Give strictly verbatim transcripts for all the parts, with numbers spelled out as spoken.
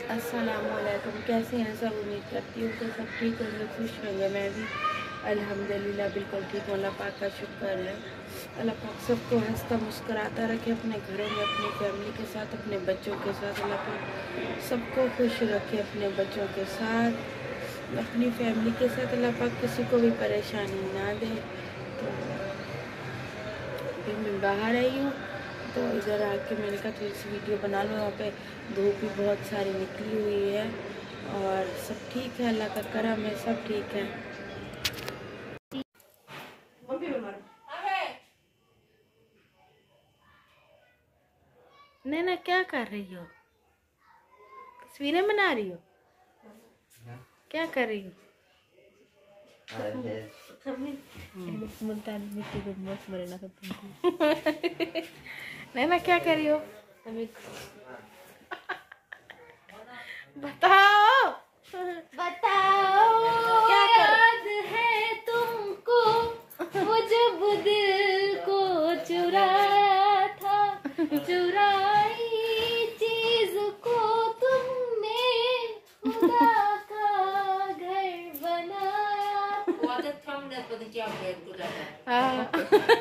अस्सलामुअलैकुम। कैसे हैं सब? उम्मीद करती हूँ कि सब ठीक होंगे, खुश होंगे। मैं भी अल्हम्दुलिल्लाह बिल्कुल ठीक हूँ। अल्लाह पाक का शुक्र है। अल्लाह पाक सबको हंसता मुस्कुराता रखे, अपने घरों में अपनी फैमिली के साथ, अपने बच्चों के साथ। अल्लाह पाक सबको खुश रखे, अपने बच्चों के साथ, अपनी फैमिली के साथ। अल्लाह पाक किसी को भी परेशानी ना दे। तो अभी मैं बाहर आई हूँ, तो इधर आके मैंने कहा थोड़ी सी वीडियो बना लूँ। यहाँ पे धूप भी बहुत सारी निकली हुई है और सब ठीक है, अल्लाह का करम है, सब ठीक है। नैना क्या कर रही हो? तस्वीरें बना रही हो? क्या कर रही हो? नैना क्या कर रही हो? बताओ बताओ क्या कर... याद है तुमको वो जब दिल को चुराया था, चुराई चीज को तुमने खुदा का घर बनाया। हाँ।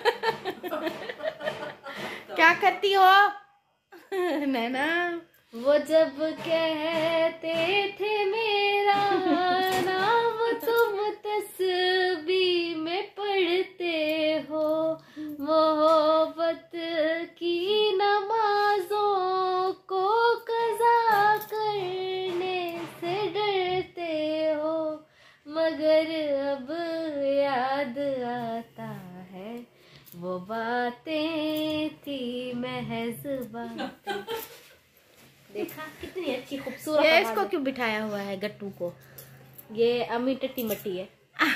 क्या करती हो नैना? वो जब कहते थे मेरा नाम तुम तस्बीह में पढ़ते हो, मोहब्बत की नमाजों को कज़ा करने से डरते हो, मगर अब याद आता है वो बातें थी महज बातें। देखा कितनी अच्छी खूबसूरत। ये इसको क्यों बिठाया हुआ है गट्टू को? ये अम्मी टट्टी मट्टी है।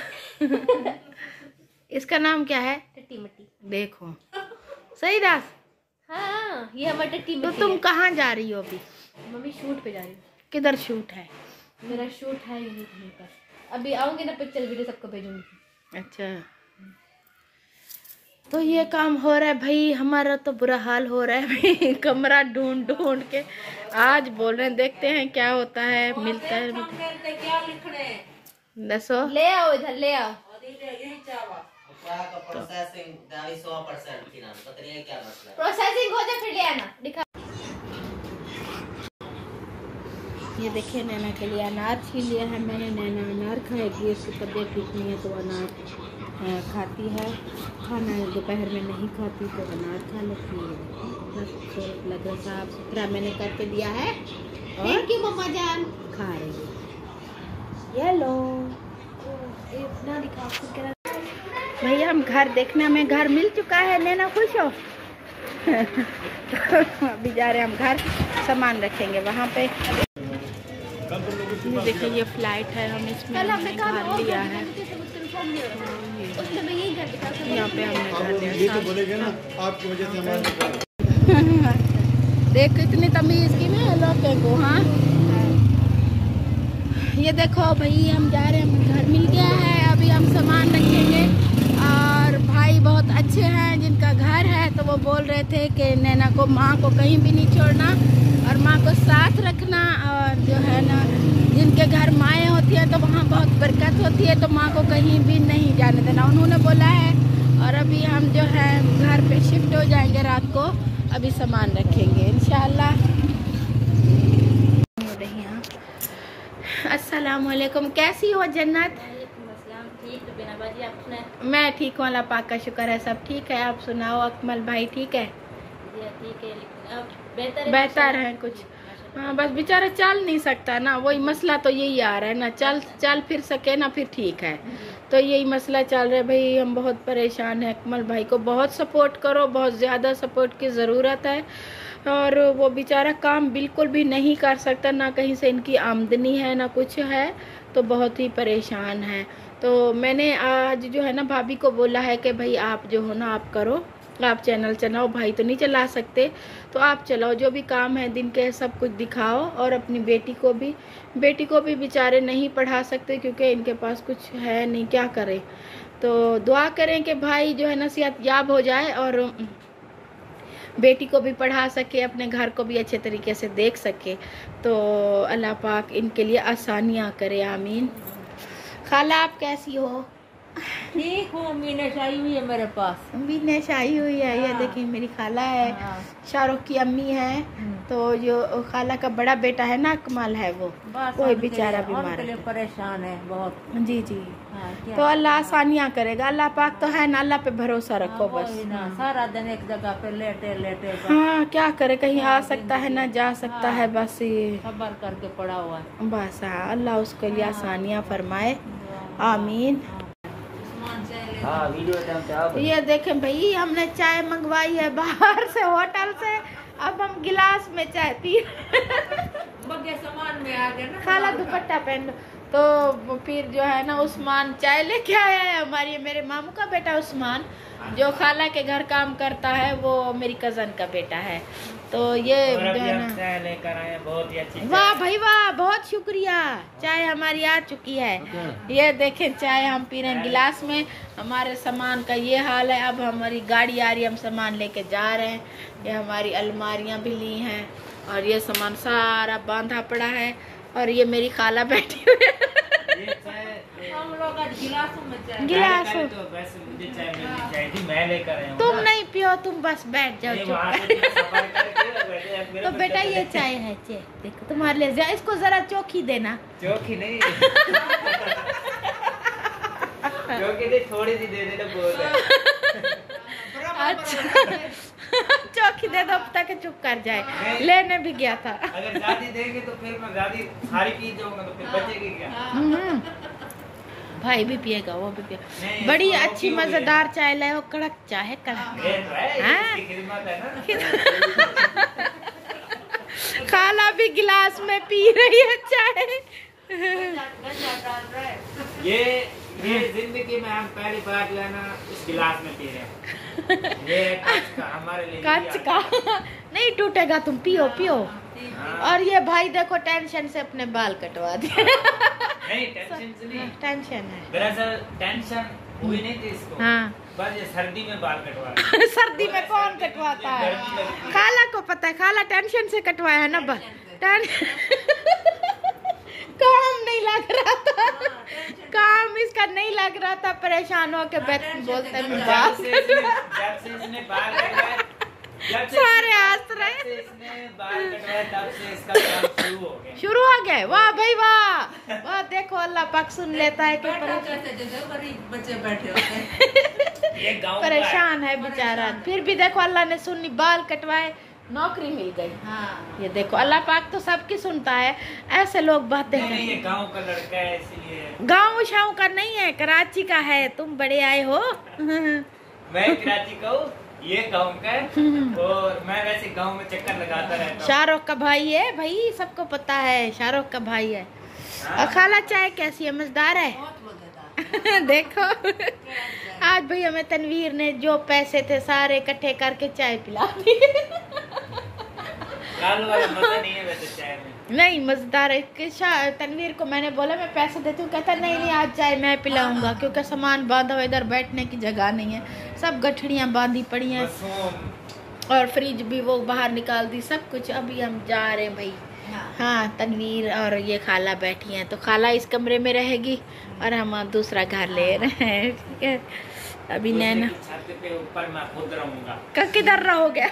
इसका नाम क्या है? टट्टी मट्टी। देखो सही दास। हाँ ये हमारी टट्टी तो मट्टी तुम है। कहाँ जा रही हो अभी? मम्मी शूट पे जा रही हूँ। किधर शूट है? मेरा शूट है यहीं कहीं पर। अभी आऊंगी ना पिक्चर वीडियो सबको भेजूंगी। अच्छा, तो ये काम हो रहा है भाई। हमारा तो बुरा हाल हो रहा है भाई, कमरा ढूंढ ढूंढ के। आज बोल रहे हैं देखते हैं क्या होता है, मिलता है। क्या लिखने? दसो ले आओ इधर, ले आओ। प्रोसेसिंग हो जाए फिर ले आना। दिखा। ये देखिए नैना के लिए अनार छीन लिया है मैंने। नैना अनार खाएगी, उसकी तबीयत ठीक नहीं है तो अनार खाती है। खाना दोपहर में नहीं खाती तो अनार खा लेती है। लग रहा साफ सुथरा मैंने करके दिया है और क्यों मम्मा जान खा रही है। ये लो इतना दिखा भैया, हम घर देखने में घर मिल चुका है। नैना खुश हो? तो अभी जा रहे हैं हम घर, सामान रखेंगे वहाँ पे। देखिए ये फ्लाइट है, हम इसमें हमने घर लिया है। यहाँ पे हमने घर लिया। बोलेगे ना आपकी वजह से हमारा देख इतनी तमीज की ना लोगों को। हाँ ये देखो भाई, हम जा रहे हैं, घर मिल गया है। अभी हम सामान रखेंगे और भाई बहुत अच्छे हैं जिनका घर है, तो वो बोल रहे थे कि नैना को, माँ को कहीं भी नहीं छोड़ना और माँ को साथ रखना। और जो है ना, जिनके घर माएँ होती हैं तो वहाँ बहुत बरकत होती है, तो माँ को कहीं भी नहीं जाने देना, उन्होंने बोला है। और अभी हम जो है घर पे शिफ्ट हो जाएंगे रात को, अभी सामान रखेंगे इंशाल्लाह। अस्सलाम वालेकुम, कैसी हो जन्नत? मैं ठीक हूँ, अल्लाह पाक का शुक्र है, सब ठीक है। आप सुनाओ, अकमल भाई ठीक है? ठीक है, बेहतर है कुछ। हाँ बस बेचारा चल नहीं सकता ना, वही मसला तो यही आ रहा है ना, चल चल फिर सके ना फिर ठीक है। तो यही मसला चल रहा है भाई, हम बहुत परेशान हैं। अकमल भाई को बहुत सपोर्ट करो, बहुत ज़्यादा सपोर्ट की ज़रूरत है। और वो बेचारा काम बिल्कुल भी नहीं कर सकता, ना कहीं से इनकी आमदनी है ना कुछ है, तो बहुत ही परेशान है। तो मैंने आज जो है ना भाभी को बोला है कि भाई आप जो हो ना आप करो, आप चैनल चलाओ, भाई तो नहीं चला सकते, तो आप चलाओ, जो भी काम है दिन के सब कुछ दिखाओ। और अपनी बेटी को भी बेटी को भी बेचारे नहीं पढ़ा सकते क्योंकि इनके पास कुछ है नहीं, क्या करें। तो दुआ करें कि भाई जो है ना सेहत याब हो जाए और बेटी को भी पढ़ा सके, अपने घर को भी अच्छे तरीके से देख सके। तो अल्लाह पाक इनके लिए आसानियाँ करे, आमीन। खाला आप कैसी हो? ठीक हूँ, मीनश आई हुई है मेरे पास। मीनश आई हुई है। ये हाँ। देखिए मेरी खाला है, हाँ। शाहरुख की अम्मी है। तो जो खाला का बड़ा बेटा है ना अकमल है, वो बस कोई उनके बेचारा लिए- बीमार उनके लिए है। परेशान है बहुत। जी जी। हाँ, क्या? तो अल्लाह आसानियाँ करेगा, अल्लाह पाक तो है ना, अल्लाह पे भरोसा रखो हाँ, बस। वही ना, सारा दिन एक जगह पे लेटे लेटे बस हाँ क्या करे, कहीं आ हाँ, सकता है ना जा सकता हाँ। है, बस ये सबर करके पड़ा हुआ है। बस। हाँ अल्लाह उसके लिए हाँ। आसानियाँ फरमाए, हाँ। आमीन। हाँ। उस्मान से ले- हाँ वीडियो टाइम ये देखें भाई, हमने चाय मंगवाई है बाहर से होटल से, अब हम गिलास में चाय पी बग्गे सामान में आ गए ना। खाला दुपट्टा पहन लो। तो फिर जो है ना उस्मान चाय लेके आया है, हमारी मेरे मामू का बेटा उस्मान जो खाला के घर काम करता है, वो मेरी कजन का बेटा है। तो ये जो है ना चाय लेकर आए, बहुत ही अच्छी। वाह भाई वाह, बहुत शुक्रिया, चाय हमारी आ चुकी है। ये देखें चाय हम पी रहे हैं गिलास में। हमारे सामान का ये हाल है, अब हमारी गाड़ी आ रही है, हम सामान लेके जा रहे हैं। ये हमारी अलमारियां भी ली हैं और ये सामान सारा बांधा पड़ा है, और ये मेरी खाला बैठी हुई है। ये चाय हम लोग आज गिलासों में चाय। गिलास पहले तो बस मुझे चाय मिलनी चाहिए थी, मैं लेकर आया हूँ। तुम नहीं पियो, तुम बस बैठ जाओ नहीं, चुप वहाँ कर। से भी सफर करके बैठे, अब मेरा तो बेटा बच्चा ये चाय है, चाय देखो तुम्हारे लिए, जा- इसको जरा चौकी देना। चौकी नहीं चौकी नहीं, थोड़ी सी दे देना बहुत है। अच्छा चौकी दे दो तक चुप कर जाए, लेने भी गया था। अगर ज्यादा देंगे तो फिर मैं ज्यादा सारी पी जाऊंगा, तो फिर बचेगी क्या? हम्म। भाई भी पिएगा, वो भी नहीं, पिएगा। बड़ी इसको अच्छी क्यों है? मजेदार चाय लाए हो, कड़क चाय है, कड़क। ये तो है, हाँ? इसकी खिदमत है ना। खाला भी गिलास में पी रही है चाय। ये ये जिंदगी में हम पहली बार जो है ना इस गिलास में पी रहे हैं। ये कांच का हमारे लिए कांच का नहीं टूटेगा, तुम पियो पियो। हाँ। और ये भाई देखो टेंशन से अपने बाल कटवा दिए। नहीं टेंशन से नहीं, टेंशन है। दरअसल टेंशन हुई नहीं थी इसको। हाँ। बस ये सर्दी में बाल कटवा रहे। सर्दी में कौन कटवाता है? गर्मी लगती है। खाला को पता है, खाला टेंशन से कटवाया है ना बाल। टें- काम नहीं लग रहा था, काम इसका नहीं लग रहा था, परेशान हो के बैठ बोलते हैं जब बाल से इसने जब से इसने बाल कटवाए, जब से सारे हंस जब रहे। से इसने बाल कटवाए तब से इसका काम शुरू हो गया। शुरू हो गए। वाह भाई वाह वाह, देखो अल्लाह पाक सुन लेता है कि बैठा परेशान कैसे जैसे गरीब बच्चे बैठे होते हैं। ये गाँव का परेशान है बेचारा, फिर भी देखो अल्लाह ने सुनी, बाल कटवाए, नौकरी मिल गई। हाँ। ये देखो अल्लाह पाक तो सबकी सुनता है, ऐसे लोग बातें नहीं, नहीं, ये करते। गाँव का लड़का है इसलिए। गाँव शाँव का नहीं है, कराची का है, तुम बड़े आए हो। मैं कराची का हूँ, ये गाँव का है, और मैं वैसे गाँव में चक्कर लगाता रहता हूँ। शाहरुख का भाई है भाई, सबको पता है शाहरुख का भाई है। हाँ। और खाला चाय कैसी है, मजेदार है? बहुत मजेदार। देखो आज भाई हमें तनवीर ने जो पैसे थे सारे इकट्ठे करके चाय पिला दी। काल वाला मजा नहीं है वैसे चाय में। नहीं मजेदार है कि शा- तनवीर को मैंने बोला मैं पैसे देती हूँ, कहता नहीं नहीं आज चाय मैं पिलाऊंगा, क्योंकि सामान बांधा हुआ, इधर बैठने की जगह नहीं है, सब गठड़ियाँ बांधी पड़ी हैं, मासूम। और फ्रिज भी वो बाहर निकाल दी, सब कुछ। अभी हम जा रहे हैं भाई। हाँ तनवीर और ये खाला बैठी हैं, तो खाला इस कमरे में रहेगी और हम दूसरा घर ले रहे हैं, ठीक है। अभी दूसरे नैना की छत पे ऊपर मैं खुद रहूंगा, का किधर रहोगे?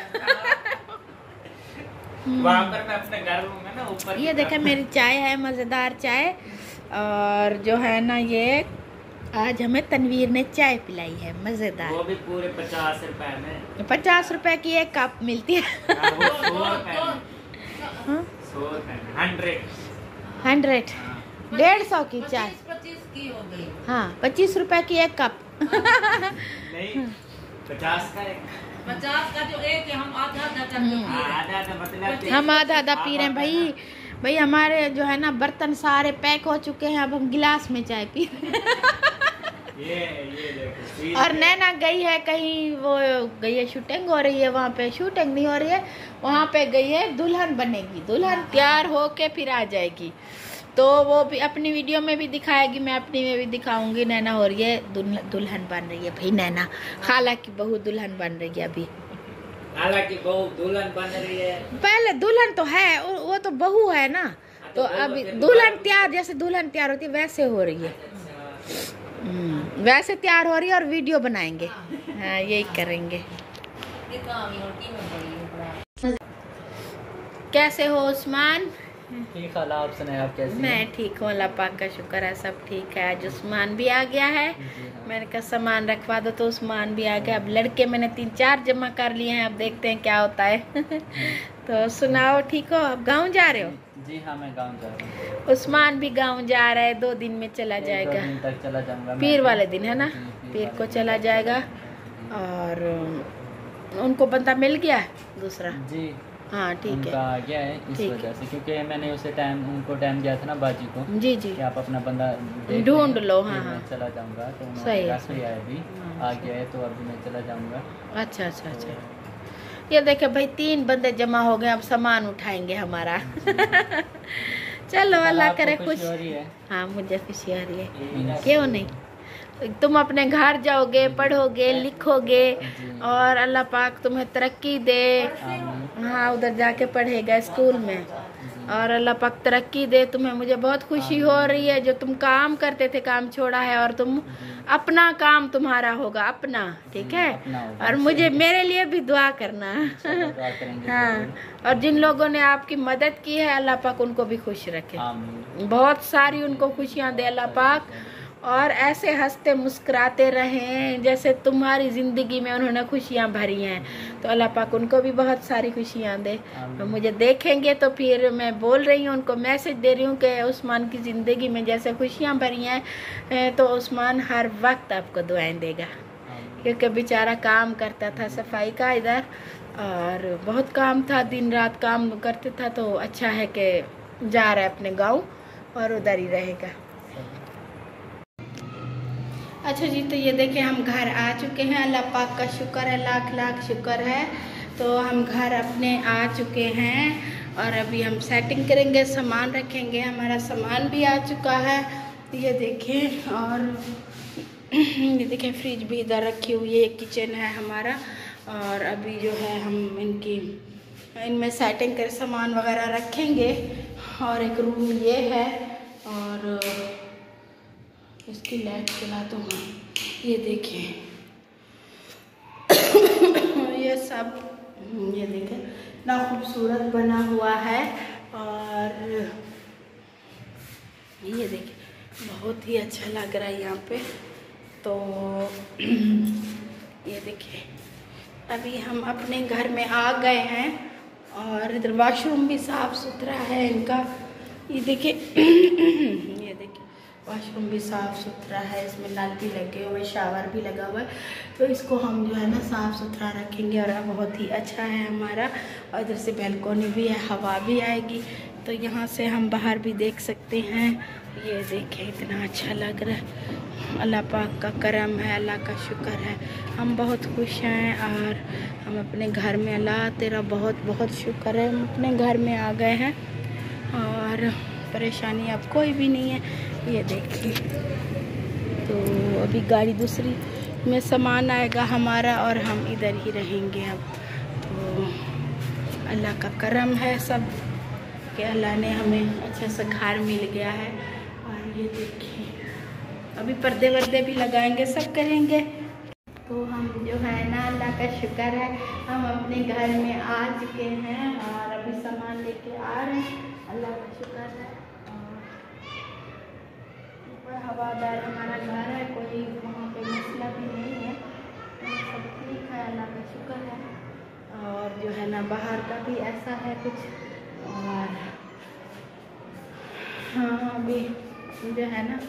वहाँ पर मैं अपने घर रहूंगा ना ऊपर। ये देखे मेरी चाय है, मज़ेदार चाय। और जो है ना ये आज हमें तनवीर ने चाय पिलाई है मज़ेदार। वो भी पूरे पचास रुपए में। पचास रुपए की एक कप मिलती है। हाँ, वो सौ रुपए में। हाँ? सौ रुपए में हंड्रेड। हंड्रेड डेढ़ सौ की चाय। पच्चीस पच्चीस की हो गई। हाँ पच्चीस रुपए की एक कप। नहीं, पचास का एक। पचास का जो एक है, हम आधा आधा करके पी हाँ, रहे हैं। आधा आधा मतलब हम आधा आधा पी रहे हैं भाई। भाई हमारे जो है ना बर्तन सारे पैक हो चुके हैं, अब हम गिलास में चाय पी रहे हैं। ये ये देखो सीन और है। नैना गई है कहीं, वो गई है शूटिंग हो रही है वहाँ पे, शूटिंग नहीं हो रही है वहाँ पे गई है, दुल्हन बनेगी, दुल्हन तैयार होके फिर आ जाएगी। तो वो भी अपनी वीडियो में भी दिखाएगी, मैं अपनी में भी दिखाऊंगी। नैना हो रही है दुल्हन दुल्हन बन रही है भाई, नैना खाला की बहू दुल्हन बन रही है अभी। हालांकि बहू दुल्हन बन रही है। पहले दुल्हन तो है, वो वो तो बहू है ना, तो अभी दुल्हन तैयार, जैसे दुल्हन तैयार होती है वैसे हो रही है। हम्म, वैसे तैयार हो रही है और वीडियो बनाएंगे। हाँ यही करेंगे। कैसे हो उस्मान? ठीक है, आप सुनाए, आप कैसे हैं? मैं ठीक हूँ, अल्लाह पाक का शुक्र है, सब ठीक है। आज उस्मान भी आ गया है, मैंने कहा सामान रखवा दो तो उस्मान भी आ गया। अब लड़के मैंने तीन चार जमा कर लिए हैं, अब देखते हैं क्या होता है। तो सुनाओ, ठीक हो? अब गांव जा रहे हो? जी हाँ, मैं गांव जा रहा हूँ। उस्मान भी गांव जा रहा है, दो दिन में चला जाएगा। दो दिन तक चला जाऊंगा, पीर वाले दिन है ना, पीर को चला जाएगा। और उनको बंदा मिल गया दूसरा? जी हाँ ठीक उनका है, आ गया है इस वजह से, क्योंकि मैंने उसे टाइम उनको टाइम दिया था ना बाजी को जी जी, कि आप अपना बंदा देख ढूंढ लें, लो। फिर हाँ मैं हाँ चला जाऊंगा। तो सही है, उन्होंने ही आया, अभी आ गया है, तो अभी मैं चला जाऊंगा। अच्छा अच्छा अच्छा। ये देखे भाई, तीन बंदे जमा हो गए, अब सामान उठाएंगे हमारा। चलो अल्लाह करे खुश। हाँ मुझे खुशी आ रही है, क्यों नहीं। तुम अपने घर जाओगे, पढ़ोगे, लिखोगे और अल्लाह पाक तुम्हें तरक्की दे। हाँ उधर जाके पढ़ेगा स्कूल में, और अल्लाह पाक तरक्की दे तुम्हें। मुझे बहुत खुशी हो रही है, जो तुम काम करते थे काम छोड़ा है, और तुम अपना काम तुम्हारा होगा अपना, ठीक है। और मुझे मेरे लिए भी दुआ करना। हाँ, और जिन लोगों ने आपकी मदद की है अल्लाह पाक उनको भी खुश रखे, बहुत सारी उनको खुशियाँ दे अल्लाह पाक, और ऐसे हंसते मुस्कुराते रहें जैसे तुम्हारी ज़िंदगी में उन्होंने खुशियाँ भरी हैं। तो अल्लाह पाक उनको भी बहुत सारी खुशियाँ दे। तो मुझे देखेंगे तो फिर मैं बोल रही हूँ, उनको मैसेज दे रही हूँ कि उस्मान की ज़िंदगी में जैसे खुशियाँ भरी हैं, तो उस्मान हर वक्त आपको दुआएं देगा, क्योंकि बेचारा काम करता था सफाई का इधर, और बहुत काम था, दिन रात काम करते था। तो अच्छा है कि जा रहा है अपने गाँव और उधर ही रहेगा। अच्छा जी, तो ये देखें हम घर आ चुके हैं, अल्लाह पाक का शुक्र है, लाख लाख शुक्र है। तो हम घर अपने आ चुके हैं और अभी हम सेटिंग करेंगे, सामान रखेंगे। हमारा सामान भी आ चुका है, ये देखें। और ये देखें फ्रिज भी इधर रखी हुई है, किचन है हमारा। और अभी जो है हम इनकी इनमें सेटिंग कर सामान वगैरह रखेंगे। और एक रूम ये है, और इसकी लाइट चला दूँ। हाँ ये देखिए, ये सब ये देखें ना खूबसूरत बना हुआ है। और ये देखिए बहुत ही अच्छा लग रहा है यहाँ पे। तो ये देखिए अभी हम अपने घर में आ गए हैं, और इधर वॉशरूम भी साफ़ सुथरा है इनका। ये देखिए ये देखिए वॉशरूम भी साफ़ सुथरा है, इसमें नल भी लगे हुए, शावर भी लगा हुआ है। तो इसको हम जो है ना साफ़ सुथरा रखेंगे, और बहुत ही अच्छा है हमारा। और इधर से बैल्कोनी भी है, हवा भी आएगी। तो यहाँ से हम बाहर भी देख सकते हैं। ये देखें इतना अच्छा लग रहा है, अल्लाह पाक का करम है, अल्लाह का शुक्र है, हम बहुत खुश हैं। और हम अपने घर में, अल्लाह तेरा बहुत बहुत शुक्र है, हम अपने घर में आ गए हैं और परेशानी अब कोई भी नहीं है। ये देखिए, तो अभी गाड़ी दूसरी में सामान आएगा हमारा, और हम इधर ही रहेंगे अब। तो अल्लाह का करम है सब कि अल्लाह ने हमें अच्छा सा घर मिल गया है। और ये देखिए अभी पर्दे वर्दे भी लगाएंगे, सब करेंगे। तो हम जो है ना, अल्लाह का शुक्र है, हम अपने घर में आ चुके हैं और अभी सामान लेके आ रहे हैं। अल्लाह का शुक्र है। ऊपर हवादार हमारा घर है, कोई वहाँ पे मसला भी नहीं है, सब ठीक है, अल्लाह का शुक्र है। और जो है ना बाहर का भी ऐसा है कुछ। और हाँ अभी जो है ना,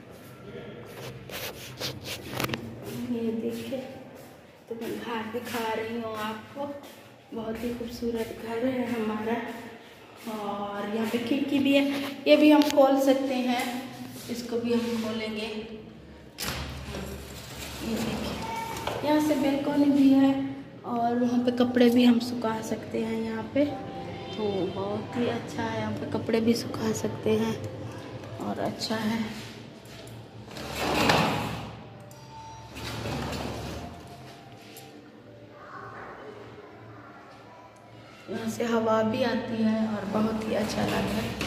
ये देखिए तो मैं घर दिखा रही हूँ आपको, बहुत ही खूबसूरत घर है हमारा। और यहाँ पे खिड़की भी है, ये भी हम खोल सकते हैं, इसको भी हम खोलेंगे। ये देखिए यहाँ से बैल्कनी भी है, और यहाँ पे कपड़े भी हम सुखा सकते हैं यहाँ पे। तो बहुत ही अच्छा है, यहाँ पे कपड़े भी सुखा सकते हैं और अच्छा है। से हवा भी आती है और बहुत ही अच्छा लगता है।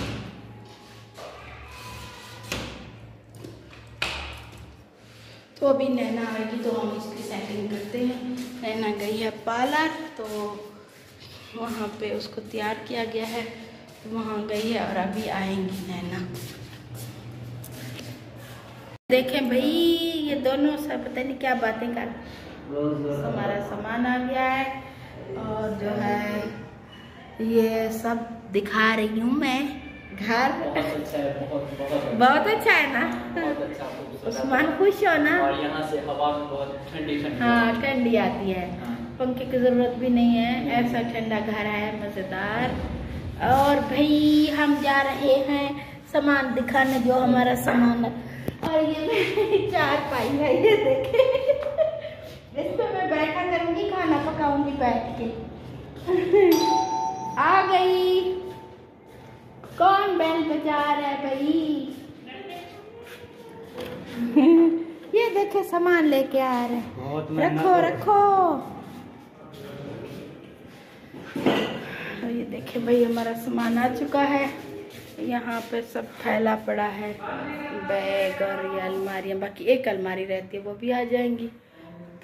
तो अभी नैना आएगी तो हम इसकी सेटिंग करते हैं। नैना गई है पार्लर, तो वहाँ पे उसको तैयार किया गया है, तो वहाँ गई है और अभी आएंगी नैना। देखें भाई, ये दोनों सब पता नहीं क्या बातें कर, हमारा सामान आ गया है और जो है ये सब दिखा रही हूँ मैं घर। बहुत अच्छा है, बहुत बहुत बहुत अच्छा है ना, बहुत अच्छा। उस्मान खुश हो ना। और यहाँ से हवा में बहुत ठंडी ठंडी हाँ ठंडी आती है, हाँ। पंखे की जरूरत भी नहीं है, ऐसा ठंडा घर है मजेदार। और भाई हम जा रहे हैं सामान दिखाने, जो हमारा सामान है। और ये मेरी चार पाई है, ये देखे, इस पे मैं बैठा करूंगी, खाना पकाऊंगी बैठ के। आ गई, कौन बेल बजा रहा है भाई? ये देखे सामान लेके आ रहे हैं, रखो रखो। और ये देखे भाई हमारा सामान आ चुका है। यहाँ पे सब फैला पड़ा है, बैग और ये अलमारियाँ, बाकी एक अलमारी रहती है वो भी आ जाएंगी। तो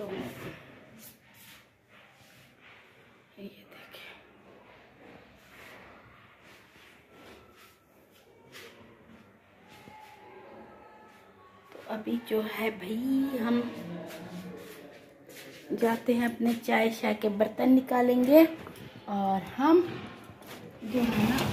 ये देखिए, तो अभी जो है भाई हम जाते हैं अपने चाय शाय के बर्तन निकालेंगे और हम जो है ना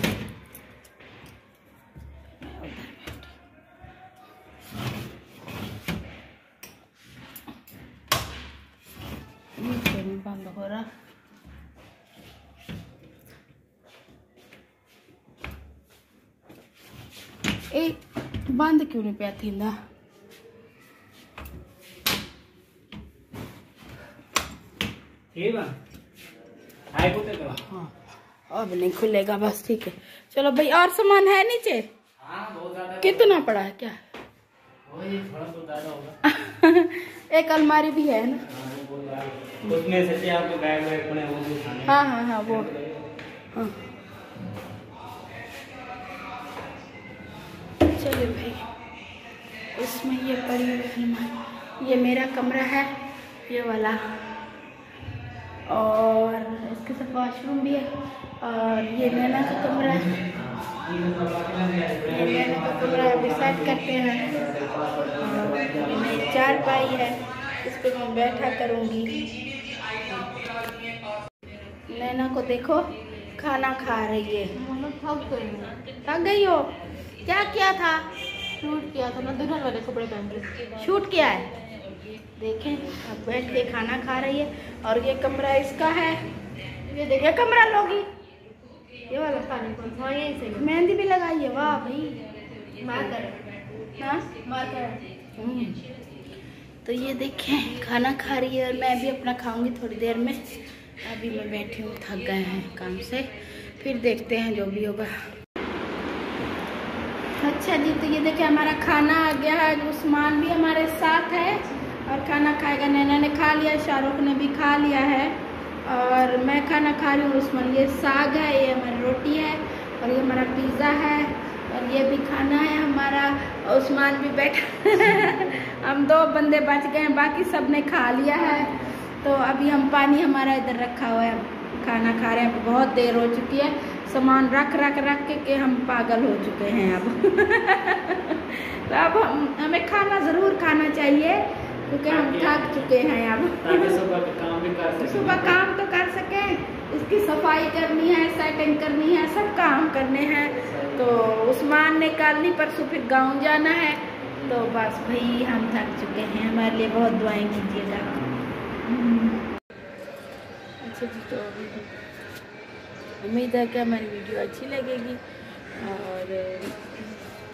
बंद हो रहा। ए बंद क्यों नहीं पिया थी ना? हाँ अब नहीं खुलेगा, बस ठीक है। चलो भाई, और सामान है नीचे? हाँ बहुत ज्यादा। कितना पड़ा है क्या? वही थोड़ा तो ज्यादा होगा। एक अलमारी भी है ना, उसमें से आपके बैग वैग पड़े वो भी उठाने। हाँ हाँ हाँ वो हाँ। चलिए भाई, उसमें ये पड़ी हुई अलमारी, ये मेरा कमरा है ये वाला, और इसके साथ वॉशरूम भी है, और ये नैना का कमरा है, ये नैना का कमरा अभी सेट करते हैं। और ये मेरी चार पाई है, इस पर मैं बैठा करूँगी। नैना को देखो खाना खा रही है। थक गई, थक गई हो? क्या किया था? शूट किया था ना, दुल्हन वाले कपड़े पहन के शूट किया है। देखें अब बैठ के खाना खा रही है, और ये कमरा इसका है, ये देखिए कमरा लोगी, ये वाला खाने को। हाँ यही सही। मेहंदी भी लगाई है, वाह भाई, मार्कर, हाँ मार्कर। तो ये देखें खाना खा रही है, और मैं भी अपना खाऊंगी थोड़ी देर में। अभी मैं बैठी हूँ, थक गए हैं काम से, फिर देखते हैं जो भी होगा। अच्छा जी, तो ये देखिए हमारा खाना आ गया है, उस्मान भी हमारे साथ है और खाना खाएगा। नैना ने खा लिया, शाहरुख ने भी खा लिया है, और मैं खाना खा रही हूँ। उस्मान, ये साग है, ये हमारी रोटी है, और ये हमारा पिज़्ज़ा है, और ये भी खाना है हमारा। उस्मान भी बैठा हम दो बंदे बच गए हैं, बाकी सब ने खा लिया है। तो अभी हम पानी हमारा इधर रखा हुआ है, खाना खा रहे हैं। बहुत देर हो चुकी है, सामान रख रख रख के, के हम पागल हो चुके हैं अब। तो अब हम हमें खाना ज़रूर खाना चाहिए, क्योंकि हम थक चुके हैं अब। सुबह का काम भी कर सकें। सुबह काम तो कर सकें, इसकी सफाई करनी है, सेटिंग करनी है, सब काम करने हैं। तो उस्मान ने कल नहीं परसों फिर गाँव जाना है, तो बस भाई हम थक चुके हैं। हमारे लिए बहुत दुआएं कीजिएगा। अच्छा जी, तो उम्मीद है कि हमारी वीडियो अच्छी लगेगी, और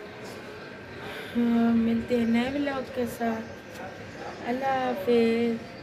हाँ, मिलते हैं नए व्लॉग के साथ। अल्लाह हाफिज़।